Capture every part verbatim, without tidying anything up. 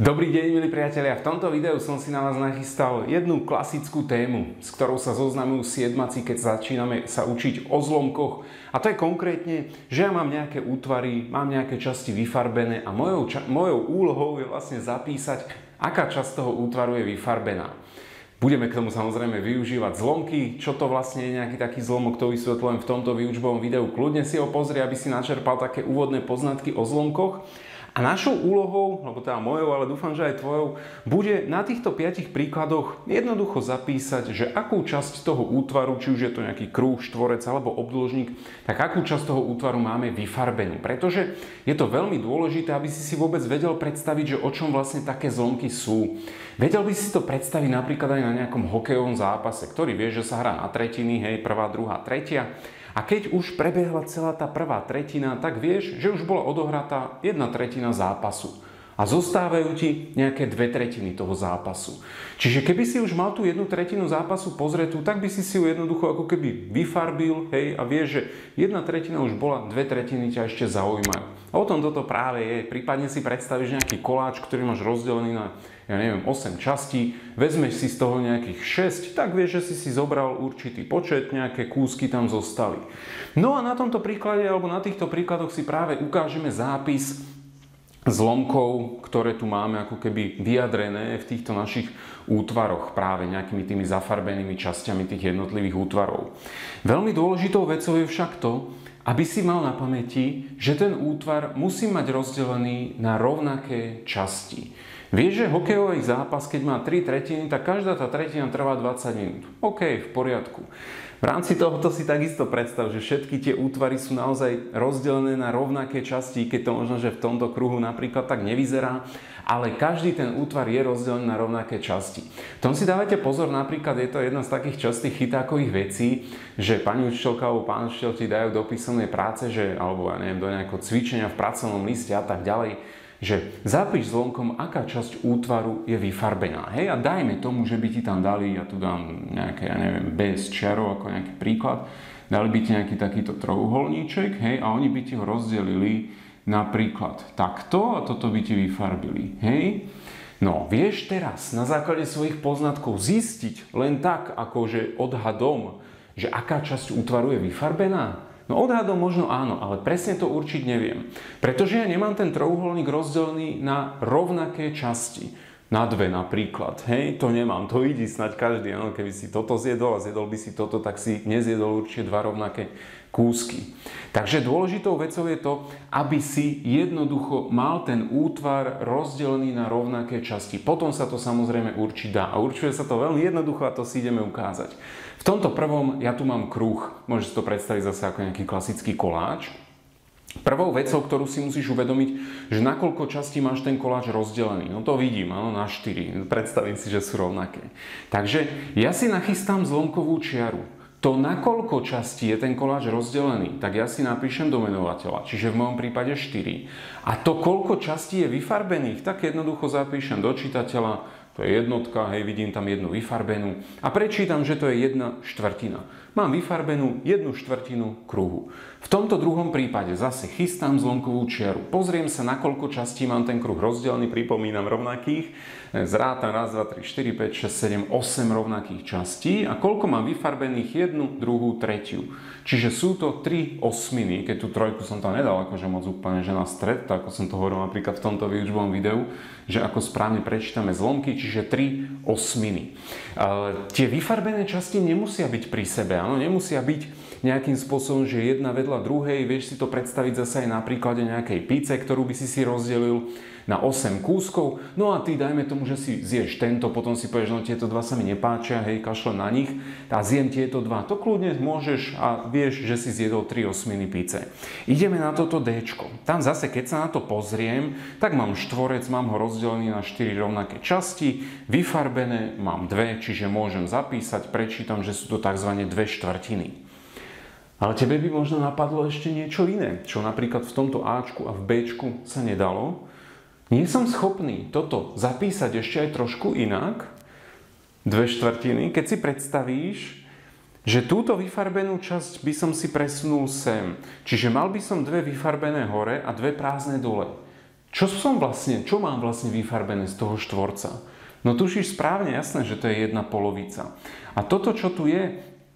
Dobrý deň, milí priatelia. V tomto videu som si na vás nachystal jednu klasickú tému, s ktorou sa zoznamujú siedmaci, keď začíname sa učiť o zlomkoch. A to je konkrétne, že ja mám nejaké útvary, mám nejaké časti vyfarbené a mojou, ča- mojou úlohou je vlastne zapísať, aká časť toho útvaru je vyfarbená. Budeme k tomu samozrejme využívať zlomky. Čo to vlastne je nejaký taký zlomok, to vysvetľujem v tomto výučbovom videu. Kľudne si ho pozri, aby si načerpal také úvodné poznatky o zlomkoch. A našou úlohou, alebo teda mojou, ale dúfam, že aj tvojou, bude na týchto piatich príkladoch jednoducho zapísať, že akú časť toho útvaru, či už je to nejaký krúh, štvorec alebo obdĺžnik, tak akú časť toho útvaru máme vyfarbenú. Pretože je to veľmi dôležité, aby si si vôbec vedel predstaviť, že o čom vlastne také zlomky sú. Vedel by si to predstaviť napríklad aj na nejakom hokejovom zápase, ktorý vie, že sa hrá na tretiny, hej, prvá, druhá, tretia. A keď už prebehla celá tá prvá tretina, tak vieš, že už bola odohratá jedna tretina zápasu. A zostávajú ti nejaké dve tretiny toho zápasu. Čiže keby si už mal tú jednu tretinu zápasu pozretú, tak by si si ju jednoducho ako keby vyfarbil, hej, a vieš, že jedna tretina už bola, dve tretiny ťa ešte zaujímajú. A o tom toto práve je. Prípadne si predstavíš nejaký koláč, ktorý máš rozdelený na, ja neviem, osem častí, vezmeš si z toho nejakých šesť, tak vieš, že si si zobral určitý počet, nejaké kúsky tam zostali. No a na tomto príklade, alebo na týchto príkladoch si práve ukážeme zápis zlomkov, ktoré tu máme ako keby vyjadrené v týchto našich útvaroch, práve nejakými tými zafarbenými časťami tých jednotlivých útvarov. Veľmi dôležitou vecou je však to, aby si mal na pamäti, že ten útvar musí mať rozdelený na rovnaké časti. Vieš, že hokejový zápas, keď má tri tretiny, tak každá tá tretina trvá dvadsať minút. OK, v poriadku. V rámci tohoto si takisto predstav, že všetky tie útvary sú naozaj rozdelené na rovnaké časti, keď to možno, že v tomto kruhu napríklad tak nevyzerá, ale každý ten útvar je rozdelený na rovnaké časti. V tom si dávajte pozor, napríklad je to jedna z takých častých chytákových vecí, že pani učiteľka alebo pán učiteľ ti dajú do písomnej práce, že, alebo ja neviem, do nejakého cvičenia v pracovnom liste a tak ďalej, že zapíš zlomkom, aká časť útvaru je vyfarbená. Hej, a dajme tomu, že by ti tam dali, ja tu dám nejaké, ja neviem, bez čiarov ako nejaký príklad, dali by ti nejaký takýto trojuholníček, hej, a oni by ti ho rozdelili napríklad takto a toto by ti vyfarbili, hej. No, vieš teraz na základe svojich poznatkov zistiť len tak, akože odhadom, že aká časť útvaru je vyfarbená? No odhadom možno áno, ale presne to určiť neviem. Pretože ja nemám ten trojuholník rozdelený na rovnaké časti. Na dve napríklad. Hej, to nemám. To vidí snáď každý. Áno, keby si toto zjedol a zjedol by si toto, tak si nezjedol určite dva rovnaké kúsky. Takže dôležitou vecou je to, aby si jednoducho mal ten útvar rozdelený na rovnaké časti. Potom sa to samozrejme určiť dá. A určuje sa to veľmi jednoducho a to si ideme ukázať. V tomto prvom ja tu mám kruh. Môžeš si to predstaviť zase ako nejaký klasický koláč. Prvou vecou, ktorú si musíš uvedomiť, že na koľko častí máš ten koláč rozdelený. No to vidím, áno, na štyri. Predstavím si, že sú rovnaké. Takže ja si nachystám zlomkovú čiaru. To, na koľko častí je ten koláč rozdelený, tak ja si napíšem do menovateľa, čiže v mojom prípade štyri. A to, koľko častí je vyfarbených, tak jednoducho zapíšem do čitateľa. To je jednotka, hej, vidím tam jednu vyfarbenú a prečítam, že to je jedna štvrtina. Mám vyfarbenú jednu štvrtinu kruhu. V tomto druhom prípade zase chystám zlomkovú čiaru. Pozriem sa, na koľko častí mám ten kruh rozdelený, pripomínam rovnakých. Zrátam raz, dva, tri, štyri, päť, šesť, sedem, osem rovnakých častí a koľko mám vyfarbených jednu, druhú, tretiu. Čiže sú to tri osminy, keď tú trojku som tam nedal akože moc úplne, že na stred, tak ako som to hovoril napríklad v tomto výučbovom videu, že ako správne prečítame zlomky, čiže tri osminy. E, tie vyfarbené časti nemusia byť pri sebe, áno, nemusia byť nejakým spôsobom, že jedna vedľa druhej, vieš si to predstaviť zase aj na príklade nejakej píce, ktorú by si si rozdelil na osem kúskov, no a ty dajme tomu, že si zješ tento, potom si povieš, no tieto dva sa mi nepáčia, hej, kašlem na nich, a zjem tieto dva, to kľudne môžeš a vieš, že si zjedol tri osminy píce. Ideme na toto Dčko. Tam zase, keď sa na to pozriem, tak mám štvorec, mám ho rozdelený na štyri rovnaké časti, vyfarbené mám dve, čiže môžem zapísať, prečítam, že sú to tzv. Dve štvrtiny. Ale tebe by možno napadlo ešte niečo iné, čo napríklad v tomto Ačku a v Bčku sa nedalo. Nie som schopný toto zapísať ešte aj trošku inak, dve štvrtiny, keď si predstavíš, že túto vyfarbenú časť by som si presunul sem. Čiže mal by som dve vyfarbené hore a dve prázdne dole. čo som vlastne, čo mám vlastne vyfarbené z toho štvorca? No tušíš správne, jasné, že to je jedna polovica. A toto, čo tu je,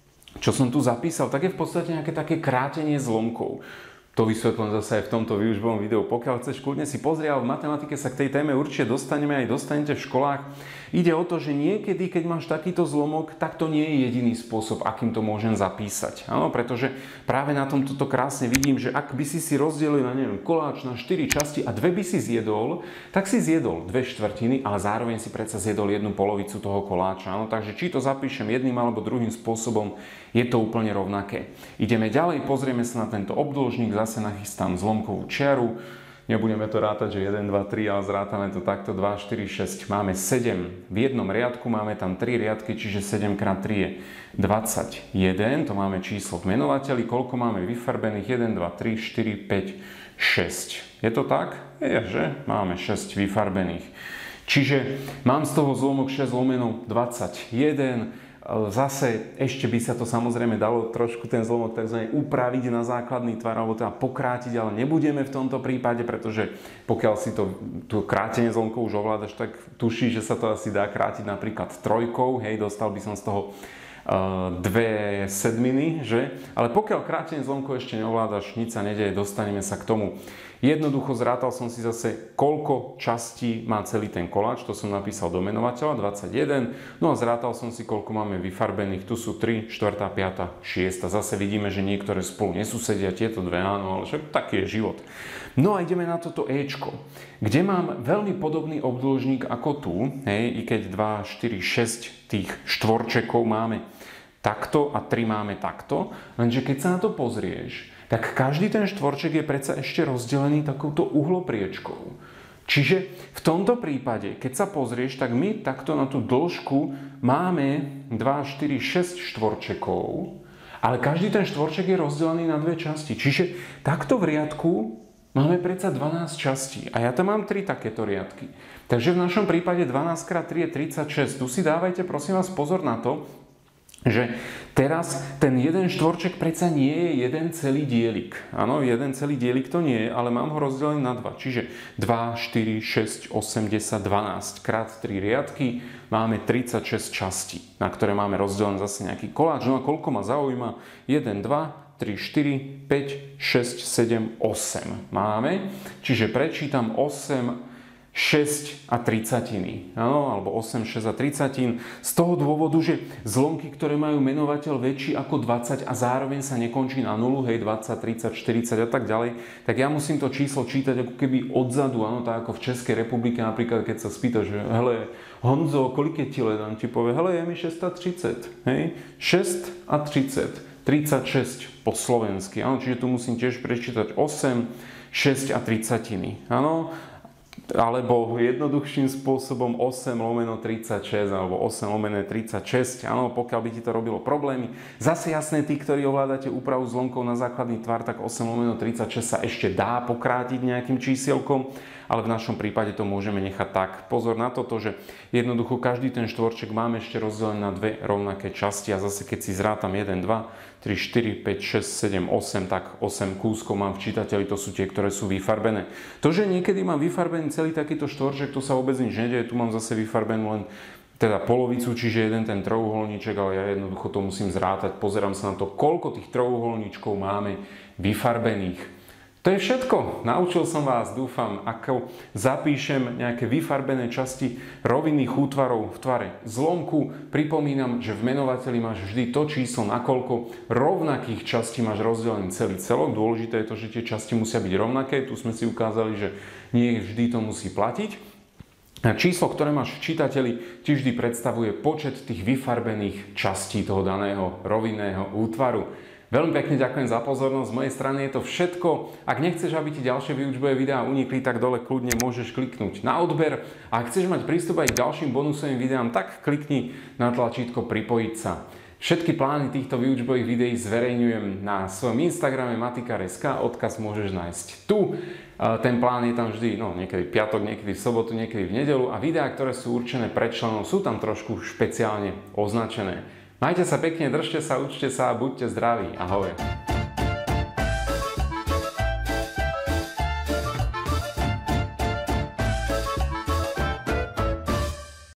čo som tu zapísal, tak je v podstate nejaké také krátenie zlomkov. To vysvetlím zase aj v tomto výučbovom videu. Pokiaľ chceš, kľudne si pozri, ale v matematike sa k tej téme určite dostaneme, aj dostanete v školách. Ide o to, že niekedy, keď máš takýto zlomok, tak to nie je jediný spôsob, akým to môžem zapísať. Áno, pretože práve na tomto to krásne vidím, že ak by si si rozdelil na neviem, koláč na štyri časti a dve by si zjedol, tak si zjedol dve štvrtiny, ale zároveň si predsa zjedol jednu polovicu toho koláča. Áno, takže či to zapíšem jedným alebo druhým spôsobom, je to úplne rovnaké. Ideme ďalej, pozrieme sa na tento obdĺžnik, zase nachystám zlomkovú čiaru. Nebudeme to rátať, že jeden, dva, tri, ale zrátame to takto dva, štyri, šesť. Máme sedem. V jednom riadku máme tam tri riadky, čiže sedem krát tri je dvadsaťjeden. To máme číslo v menovateli. Koľko máme vyfarbených? jeden, dva, tri, štyri, päť, šesť. Je to tak? Je, že? Máme šesť vyfarbených. Čiže mám z toho zlomok šesť lomeno dvadsaťjeden. Zase ešte by sa to samozrejme dalo trošku ten zlomok tzv. Upraviť na základný tvar, alebo teda pokrátiť, ale nebudeme v tomto prípade, pretože pokiaľ si to, to krátenie zlomkov už ovládaš, tak tušíš, že sa to asi dá krátiť napríklad trojkou, hej, dostal by som z toho uh, dve sedminy, že? Ale pokiaľ krátenie zlomkov ešte neovládaš, nič sa nedeje, dostaneme sa k tomu. Jednoducho zrátal som si zase, koľko častí má celý ten koláč, to som napísal do menovateľa, dvadsaťjeden, no a zrátal som si, koľko máme vyfarbených, tu sú tri, štyri, päť, šesť. Zase vidíme, že niektoré spolu nesúsedia, tieto dve áno, ale však taký je život. No a ideme na toto Ečko, kde mám veľmi podobný obdĺžnik ako tu, hej, i keď dva, štyri, šesť tých štvorčekov máme takto a tri máme takto, lenže keď sa na to pozrieš, tak každý ten štvorček je predsa ešte rozdelený takouto uhlopriečkou. Čiže v tomto prípade, keď sa pozrieš, tak my takto na tú dĺžku máme dva, štyri, šesť štvorčekov, ale každý ten štvorček je rozdelený na dve časti. Čiže takto v riadku máme predsa dvanásť častí a ja tam mám tri takéto riadky. Takže v našom prípade dvanásť krát tri je tridsaťšesť. Tu si dávajte prosím vás pozor na to, že teraz ten jeden štvorček predsa nie je jeden celý dielik. Áno, jeden celý dielik to nie je, ale mám ho rozdelený na dva. Čiže dva, štyri, šesť, osem, desať, dvanásť krát tri riadky máme tridsaťšesť častí, na ktoré máme rozdelený zase nejaký koláč. No a koľko ma zaujíma? jeden, dva, tri, štyri, päť, šesť, sedem, osem máme. Čiže prečítam osem, šesť a tridsaťiny, áno, alebo osem, šesť a tridsať. Z toho dôvodu, že zlomky, ktoré majú menovateľ väčší ako dvadsať a zároveň sa nekončí na nulu, hej, dvadsať, tridsať, štyridsať a tak ďalej, tak ja musím to číslo čítať ako keby odzadu, áno, tak ako v Českej republike napríklad, keď sa spýtaš, že hele, Honzo, koľko je ti let? On ti povie, hele, je mi šesť a tridsať, hej, šesť a tridsať, tridsaťšesť po slovensky, áno, čiže tu musím tiež prečítať osem, šesť a tridsatiny, áno, alebo jednoduchším spôsobom osem lomeno tridsaťšesť alebo osem lomeno tridsaťšesť, áno, pokiaľ by ti to robilo problémy. Zase jasné, tí, ktorí ovládate úpravu zlomkov na základný tvar, tak osem lomeno tridsaťšesť sa ešte dá pokrátiť nejakým čísielkom, ale v našom prípade to môžeme nechať tak. Pozor na toto, že jednoducho každý ten štvorček máme ešte rozdelený na dve rovnaké časti a zase keď si zrátam jeden, dva, tri, štyri, päť, šesť, sedem, osem, tak osem kúskov mám v čítateli, to sú tie, ktoré sú vyfarbené. To, že niekedy mám vyfarbený celý takýto štvorček, to sa vôbec nič nedieje, tu mám zase vyfarbenú len teda polovicu, čiže jeden ten trojuholníček, ale ja jednoducho to musím zrátať. Pozerám sa na to, koľko tých trojuholníčkov máme vyfarbených. To je všetko. Naučil som vás, dúfam, ako zapíšem nejaké vyfarbené časti rovinných útvarov v tvare zlomku. Pripomínam, že v menovateli máš vždy to číslo, nakoľko rovnakých častí máš rozdelený celý celok. Dôležité je to, že tie časti musia byť rovnaké. Tu sme si ukázali, že nie vždy to musí platiť. A číslo, ktoré máš v čítateli, ti vždy predstavuje počet tých vyfarbených častí toho daného rovinného útvaru. Veľmi pekne ďakujem za pozornosť. Z mojej strany je to všetko. Ak nechceš, aby ti ďalšie výučbové videá unikli, tak dole kľudne môžeš kliknúť na odber. A ak chceš mať prístup aj k ďalším bonusovým videám, tak klikni na tlačítko pripojiť sa. Všetky plány týchto výučbových videí zverejňujem na svojom Instagrame matikar bodka es ká. Odkaz môžeš nájsť tu. Ten plán je tam vždy, no niekedy v piatok, niekedy v sobotu, niekedy v nedeľu. A videá, ktoré sú určené pre členov, sú tam trošku špeciálne označené. Majte sa pekne, držte sa, učte sa a buďte zdraví. Ahoj.